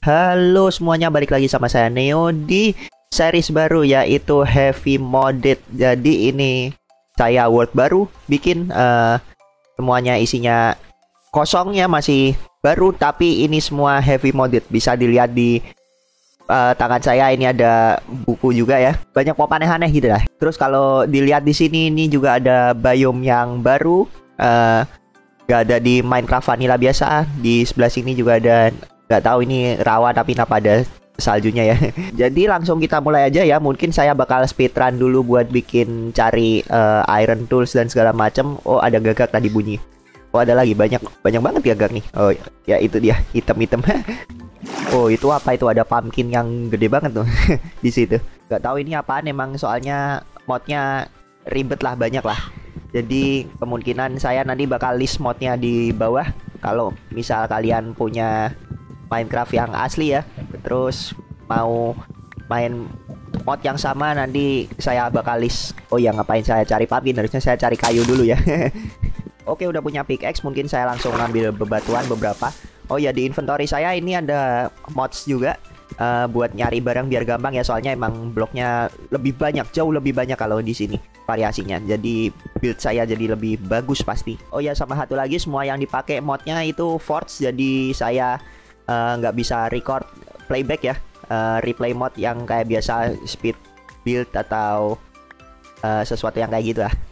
Halo semuanya, balik lagi sama saya Neo di series baru yaitu Heavy Modded. Jadi ini saya world baru bikin semuanya isinya kosong ya, masih baru tapi ini semua heavy modded. Bisa dilihat di tangan saya ini ada buku juga ya. Banyak pop aneh-aneh gitu lah. Terus kalau dilihat di sini ini juga ada biome yang baru. Gak ada di Minecraft Vanilla biasa. Di sebelah sini juga ada, nggak tahu ini rawa tapi kenapa ada saljunya ya. Jadi langsung kita mulai aja ya. Mungkin saya bakal speedrun dulu buat bikin cari iron tools dan segala macam. Oh, ada gagak tadi bunyi. Oh, ada lagi banyak banget gagak nih. Oh ya, itu dia hitam-hitam. Oh, itu apa itu? Ada pumpkin yang gede banget tuh di situ. Gak tahu ini apaan emang, soalnya modnya ribet lah, banyak lah. Jadi kemungkinan saya nanti bakal list modnya di bawah. Kalau misal kalian punya Minecraft yang asli ya, terus mau main mod yang sama, nanti saya bakal list. Oh ya, ngapain saya cari pumpkin? Harusnya saya cari kayu dulu ya. Oke, udah punya pickaxe, mungkin saya langsung ngambil bebatuan beberapa. Oh ya, di inventory saya ini ada mods juga buat nyari barang biar gampang ya, soalnya emang bloknya lebih banyak, jauh lebih banyak kalau di sini variasinya. Jadi build saya jadi lebih bagus pasti. Oh ya, sama satu lagi, semua yang dipakai modnya itu Forge, jadi saya nggak bisa record playback ya, replay mode yang kayak biasa speed build atau sesuatu yang kayak gitu lah.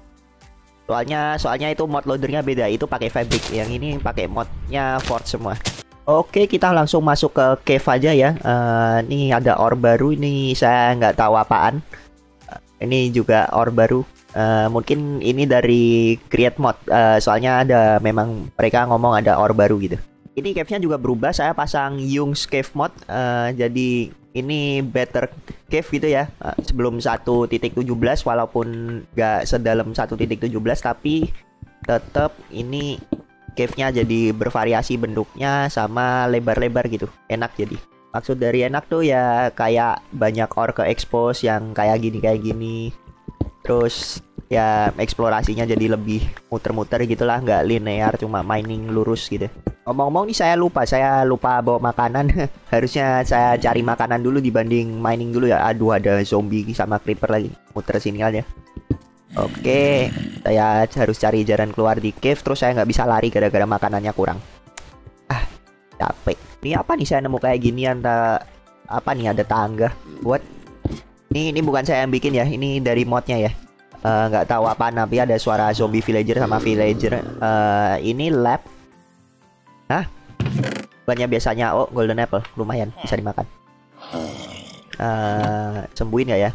Soalnya itu mod loadernya beda, itu pakai fabric, yang ini pakai modnya Forge semua. Oke, kita langsung masuk ke cave aja ya. Ini ada ore baru, ini saya nggak tahu apaan. Ini juga ore baru. Mungkin ini dari create mod, soalnya ada, memang mereka ngomong ada ore baru gitu. Ini cave-nya juga berubah, saya pasang Young's Cave mod. Jadi ini better cave gitu ya. Sebelum 1.17, walaupun nggak sedalam 1.17, tapi tetap ini cave-nya jadi bervariasi bentuknya sama lebar-lebar gitu. Enak jadi. Maksud dari enak tuh ya kayak banyak ore ke expose yang kayak gini. Terus ya eksplorasinya jadi lebih muter-muter gitulah, nggak linear cuma mining lurus gitu. Ngomong-ngomong nih, saya lupa bawa makanan. Harusnya saya cari makanan dulu dibanding mining dulu ya. Aduh, ada zombie sama creeper lagi. Muter sini aja. Oke, saya harus cari jalan keluar di cave. Terus saya nggak bisa lari gara-gara makanannya kurang. Ah, capek. Ini apa nih, saya nemu kayak gini, apa nih, ada tangga. What? Ini bukan saya yang bikin ya. Ini dari modnya ya. Nggak tahu apa, tapi ada suara zombie villager sama villager. Ini lab. Hah? Banyak biasanya. Oh, golden apple, lumayan bisa dimakan. Sembuhin nggak ya?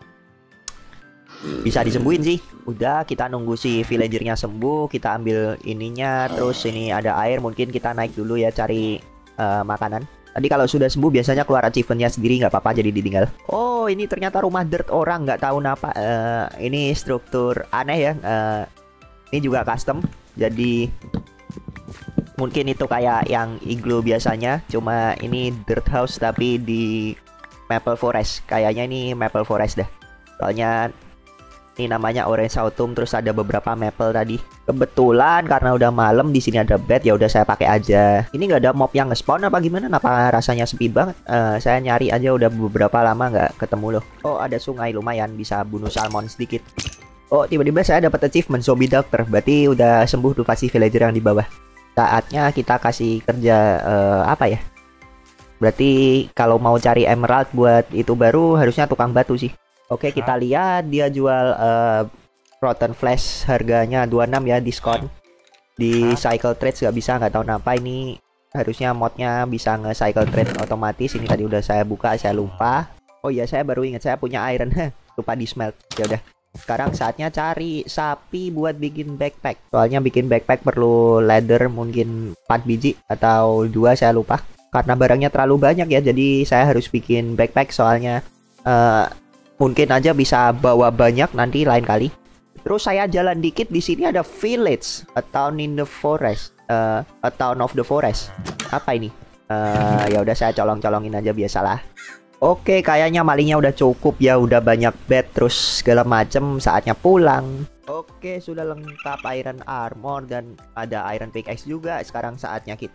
Bisa disembuhin sih. Udah, kita nunggu si villagernya sembuh, kita ambil ininya. Terus ini ada air, mungkin kita naik dulu ya cari makanan. Tadi kalau sudah sembuh biasanya keluar achievementnya sendiri, nggak apa-apa jadi ditinggal. Oh, ini ternyata rumah dirt orang, nggak tahu kenapa. Ini struktur aneh ya. Ini juga custom, jadi mungkin itu kayak yang igloo biasanya, cuma ini dirt house tapi di maple forest. Kayaknya ini maple forest dah. Soalnya ini namanya orange autumn, terus ada beberapa maple tadi. Kebetulan karena udah malam di sini ada bed, ya udah saya pakai aja. Ini nggak ada mob yang nge-spawn apa gimana? Kenapa rasanya sepi banget? Saya nyari aja udah beberapa lama nggak ketemu loh. Oh, ada sungai, lumayan bisa bunuh salmon sedikit. Oh, tiba-tiba saya dapat achievement zombie doctor. Berarti udah sembuh tuh pasti villager yang di bawah. Saatnya kita kasih kerja apa ya? Berarti kalau mau cari emerald buat itu baru harusnya tukang batu sih. Oke, kita lihat dia jual rotten flesh, harganya 26 ya, diskon. Di cycle trades nggak bisa, nggak tahu kenapa. Ini harusnya modnya bisa nge-cycle trade otomatis. Ini tadi udah saya buka, saya lupa. Oh iya, saya baru ingat saya punya iron. Lupa di smelt. Ya udah. Sekarang saatnya cari sapi buat bikin backpack. Soalnya bikin backpack perlu leather mungkin 4 biji atau 2, saya lupa. Karena barangnya terlalu banyak ya, jadi saya harus bikin backpack. Soalnya mungkin aja bisa bawa banyak nanti lain kali. Terus saya jalan dikit, di sini ada village, a town in the forest, a town of the forest. Apa ini? Ya udah, saya colong-colongin aja biasalah. Oke, kayaknya malingnya udah cukup ya, udah banyak bed terus segala macem, saatnya pulang. Oke, sudah lengkap iron armor dan ada iron pickaxe juga. Sekarang saatnya kita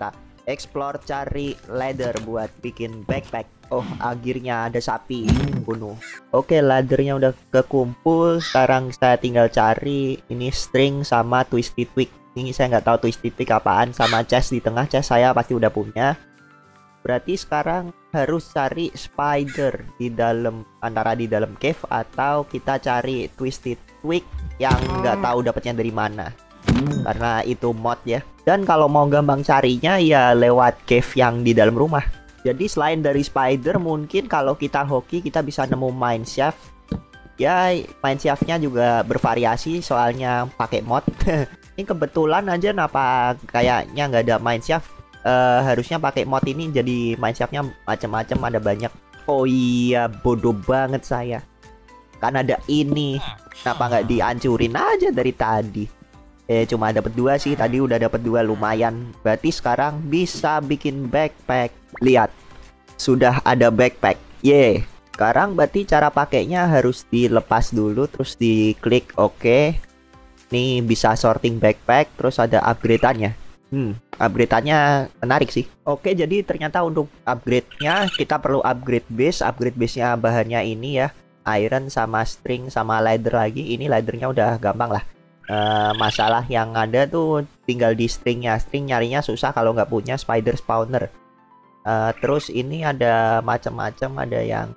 explore cari leather buat bikin backpack. Oh, akhirnya ada sapi bunuh. Oke, leathernya udah kekumpul. Sekarang saya tinggal cari ini string sama twisted twig. Ini saya nggak tahu twisted twig apaan, sama chest di tengah. Chest saya pasti udah punya. Berarti sekarang harus cari spider di dalam, antara di dalam cave atau kita cari twisted twig yang nggak tahu dapatnya dari mana. Karena itu mod ya. Dan kalau mau gampang carinya ya lewat cave yang di dalam rumah. Jadi selain dari spider, mungkin kalau kita hoki kita bisa nemu mine shaft. Ya mine shaftnya juga bervariasi soalnya pakai mod. Ini kebetulan aja kenapa kayaknya nggak ada mine shaft. Harusnya pakai mod ini jadi mine shaftnya macam-macam, ada banyak. Oh iya, bodoh banget saya. Kan ada ini. Kenapa nggak dihancurin aja dari tadi? Cuma dapat 2 sih, tadi udah dapat 2, lumayan. Berarti sekarang bisa bikin backpack. Lihat, sudah ada backpack. Sekarang berarti cara pakainya harus dilepas dulu, terus diklik oke. Nih bisa sorting backpack, terus ada upgrade-annya. Upgrade-annya menarik sih. Oke, jadi ternyata untuk upgrade-nya kita perlu upgrade base. Upgrade base-nya bahannya ini ya, iron sama string sama leather lagi. Ini leathernya udah gampang lah. Masalah yang ada tuh tinggal di stringnya. String nyarinya susah kalau nggak punya spider spawner. Terus ini ada macam-macam, ada yang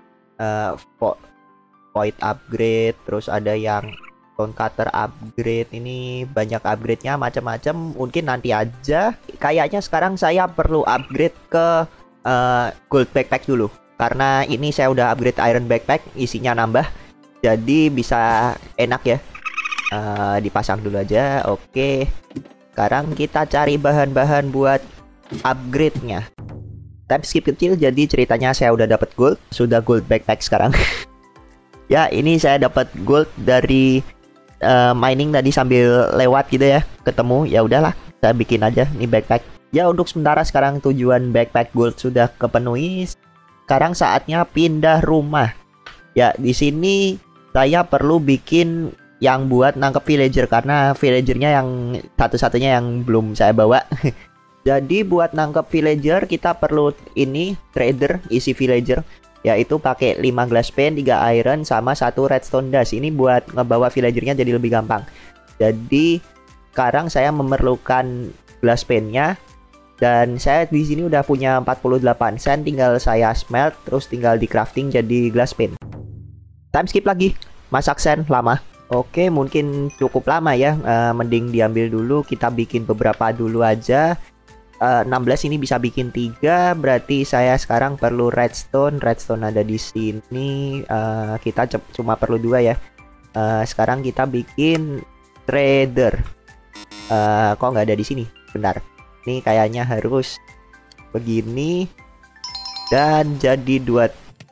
void upgrade, terus ada yang stone cutter upgrade. Ini banyak upgrade-nya macam-macam. Mungkin nanti aja. Kayaknya sekarang saya perlu upgrade ke gold backpack dulu, karena ini saya udah upgrade iron backpack, isinya nambah, jadi bisa enak ya. Dipasang dulu aja. Oke, sekarang kita cari bahan-bahan buat upgrade-nya. Time skip kecil, jadi ceritanya saya udah dapat gold, sudah gold backpack sekarang. Ya, ini saya dapat gold dari mining tadi sambil lewat gitu ya, ketemu. Ya udahlah, saya bikin aja nih backpack. Ya, untuk sementara sekarang tujuan backpack gold sudah kepenuhi. Sekarang saatnya pindah rumah. Ya, di sini saya perlu bikin yang buat nangkep villager, karena villagernya yang satu-satunya yang belum saya bawa. Jadi buat nangkep villager kita perlu ini trader isi villager, yaitu pakai 5 glass pane, 3 iron sama 1 redstone dust. Ini buat ngebawa villagernya jadi lebih gampang. Jadi sekarang saya memerlukan glass pane-nya, dan saya di sini udah punya 48 sen, tinggal saya smelt, terus tinggal di crafting jadi glass pane. Time skip lagi, masak sen lama. Oke, mungkin cukup lama ya, mending diambil dulu, kita bikin beberapa dulu aja. 16 ini bisa bikin 3, berarti saya sekarang perlu redstone. Redstone ada di sini, kita cuma perlu 2 ya. Sekarang kita bikin trader. Kok nggak ada di sini? Bentar, ini kayaknya harus begini, dan jadi 2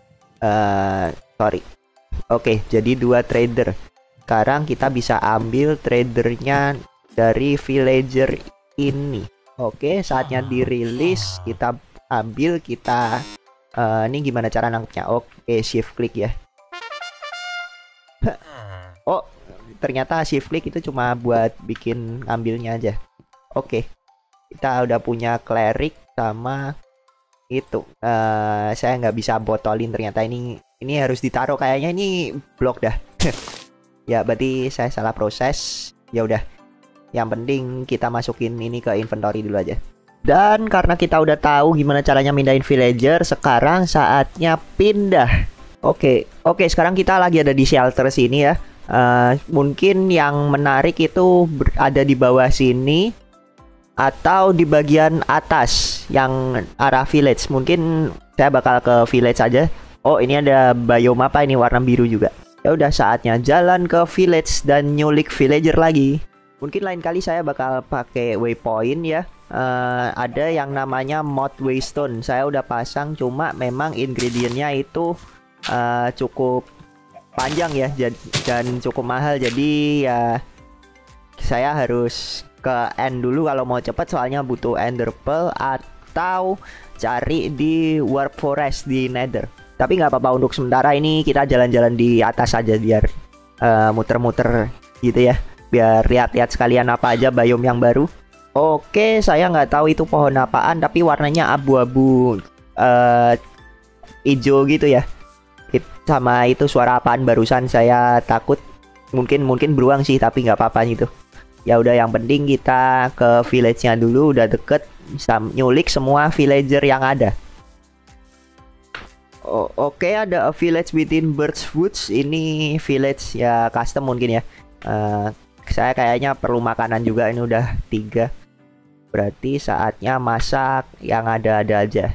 sorry. Oke, jadi 2 trader. Sekarang kita bisa ambil tradernya dari villager ini. Oke, saatnya dirilis. Kita ambil, kita ini gimana cara nangkepnya? Oke, shift klik ya. Oh, ternyata shift klik itu cuma buat bikin ambilnya aja. Oke, kita udah punya cleric sama itu. Saya nggak bisa botolin ternyata, ini harus ditaruh, kayaknya ini blok dah. Ya, berarti saya salah proses. Ya udah, yang penting kita masukin ini ke inventory dulu aja. Dan karena kita udah tahu gimana caranya mindahin villager, sekarang saatnya pindah. Oke, sekarang kita lagi ada di shelter sini ya. Mungkin yang menarik itu ada di bawah sini atau di bagian atas yang arah village. Mungkin saya bakal ke village aja. Oh, ini ada biome apa ini, warna biru juga. Ya udah, saatnya jalan ke village dan nyulik villager lagi. Mungkin lain kali saya bakal pakai waypoint ya. Ada yang namanya mod waystone. Saya udah pasang, cuma memang ingredientnya itu cukup panjang ya, dan cukup mahal. Jadi ya saya harus ke end dulu kalau mau cepet, soalnya butuh ender pearl atau cari di warp forest di nether. Tapi nggak apa-apa, untuk sementara ini kita jalan-jalan di atas aja, biar muter-muter gitu ya, biar lihat-lihat sekalian apa aja biome yang baru. Oke, saya nggak tahu itu pohon apaan, tapi warnanya abu-abu hijau gitu ya. Sama itu suara apaan barusan, saya takut. Mungkin beruang sih, tapi nggak apa-apa gitu. Ya udah, yang penting kita ke village-nya dulu, udah deket. Nyulik semua villager yang ada. Oke, ada a village within Birds Woods. Ini village ya custom mungkin ya. Saya kayaknya perlu makanan juga, ini udah 3. Berarti saatnya masak yang ada-ada aja.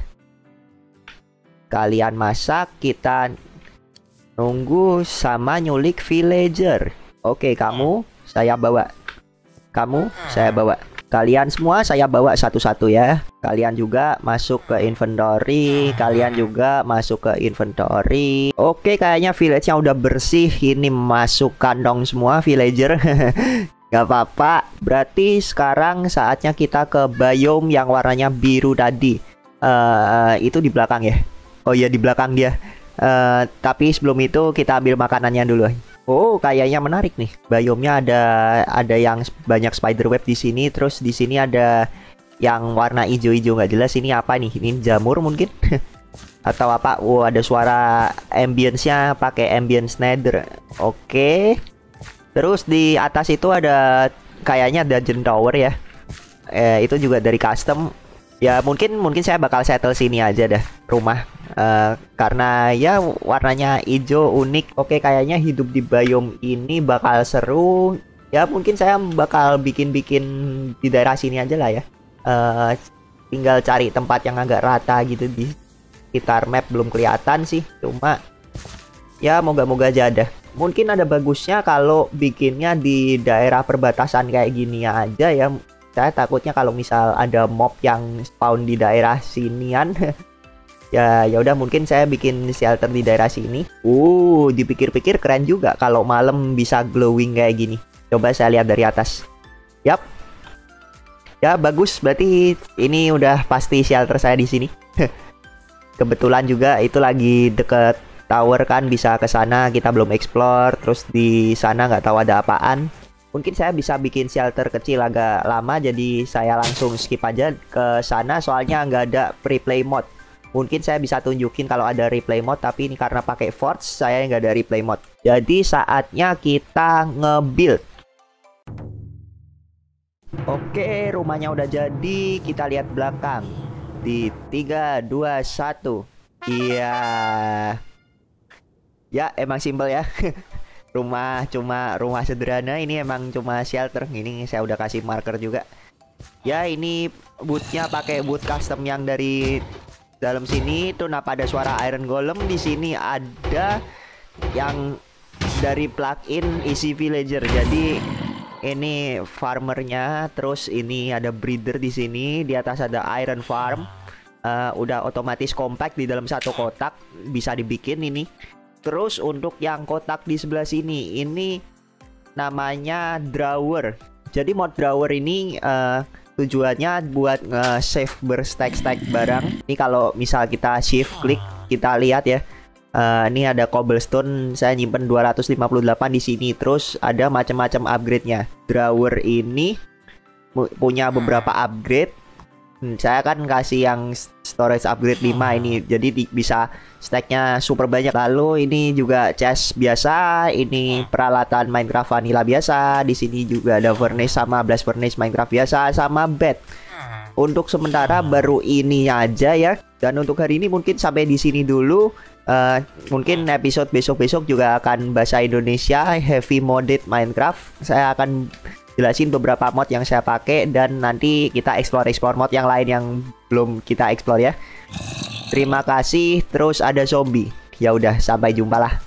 Kalian masak, kita nunggu sama nyulik villager. Oke, kamu saya bawa. Kamu saya bawa. Kalian semua saya bawa satu-satu ya. Kalian juga masuk ke inventory. Kalian juga masuk ke inventory. Oke, kayaknya village-nya udah bersih. Ini masuk kantong semua villager. Gak apa-apa. Berarti sekarang saatnya kita ke biome yang warnanya biru tadi. Itu di belakang ya. Oh iya, di belakang dia. Tapi sebelum itu kita ambil makanannya dulu. Oh, kayaknya menarik nih. Biomnya ada yang banyak spiderweb di sini. Terus di sini ada yang warna hijau-hijau nggak jelas. Ini apa nih? Ini jamur mungkin? Atau apa? Oh, ada suara ambience-nya pakai ambience nether. Oke. Terus di atas itu ada kayaknya dungeon tower ya. Itu juga dari custom. Ya mungkin saya bakal settle sini aja dah rumah. Karena ya warnanya hijau unik. Oke, kayaknya hidup di biome ini bakal seru. Ya mungkin saya bakal bikin di daerah sini aja lah ya. Tinggal cari tempat yang agak rata gitu di sekitar map, belum kelihatan sih. Cuma ya moga-moga aja ada. Mungkin ada bagusnya kalau bikinnya di daerah perbatasan kayak gini aja ya. Saya takutnya kalau misal ada mob yang spawn di daerah sinian. ya udah, mungkin saya bikin shelter di daerah sini. Dipikir-pikir keren juga kalau malam bisa glowing kayak gini. Coba saya lihat dari atas. Yap. Ya bagus, berarti ini udah pasti shelter saya di sini. Kebetulan juga itu lagi deket tower kan, bisa ke sana. Kita belum explore. Terus di sana nggak tahu ada apaan. Mungkin saya bisa bikin shelter kecil agak lama, jadi saya langsung skip aja ke sana soalnya nggak ada replay mode. Mungkin saya bisa tunjukin kalau ada replay mode, tapi ini karena pakai Forge saya nggak ada replay mode. Jadi saatnya kita nge-build. Oke, rumahnya udah jadi. Kita lihat belakang. Di 3, 2, 1. Iya. Ya emang simple ya. Rumah sederhana, ini emang cuma shelter. Ini saya udah kasih marker juga. Ya ini bootnya pakai boot custom yang dari dalam sini. Tuh kenapa ada suara iron golem. Di sini ada yang dari plugin Easy Villager. Jadi ini farmernya. Terus ini ada breeder di sini. Di atas ada iron farm. Udah otomatis compact di dalam satu kotak. Bisa dibikin ini. Terus untuk yang kotak di sebelah sini, ini namanya drawer. Jadi mod drawer ini tujuannya buat nge-save berstack-stack barang. Ini kalau misal kita shift klik, kita lihat ya. Ini ada cobblestone, saya nyimpen 258 di sini. Terus ada macam-macam upgrade-nya. Drawer ini punya beberapa upgrade. Saya kan kasih yang storage upgrade 5 ini, jadi bisa stacknya super banyak. Lalu ini juga chest biasa, ini peralatan Minecraft vanilla biasa. Di sini juga ada furnace sama blast furnace Minecraft biasa sama bed. Untuk sementara baru ini aja ya. Dan untuk hari ini mungkin sampai di sini dulu. Mungkin episode besok-besok juga akan bahasa Indonesia heavy modded Minecraft. Saya akan jelasin beberapa mod yang saya pakai dan nanti kita explore mod yang lain yang belum kita explore ya. Terima kasih. Terus ada zombie. Ya udah, sampai jumpa lah.